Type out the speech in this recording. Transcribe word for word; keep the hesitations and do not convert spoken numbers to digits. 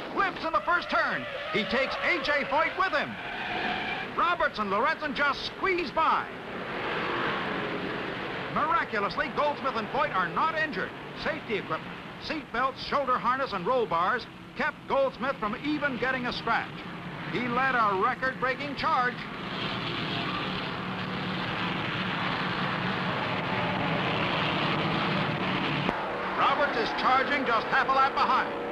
flips in the first turn. He takes A J Foyt with him. Roberts and Lorenzen just squeeze by. Miraculously, Goldsmith and Foyt are not injured. Safety equipment, seat belts, shoulder harness, and roll bars kept Goldsmith from even getting a scratch. He led a record-breaking charge. Roberts is charging just half a lap behind.